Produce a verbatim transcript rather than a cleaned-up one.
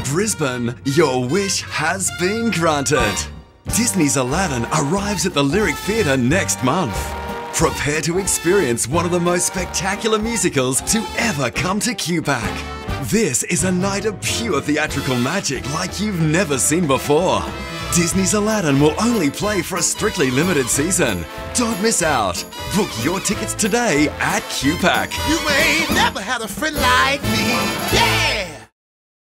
Brisbane, your wish has been granted. Disney's Aladdin arrives at the Lyric Theatre next month. Prepare to experience one of the most spectacular musicals to ever come to Q PAC. This is a night of pure theatrical magic like you've never seen before. Disney's Aladdin will only play for a strictly limited season. Don't miss out. Book your tickets today at Q PAC. You ain't never had a friend like me. Yeah!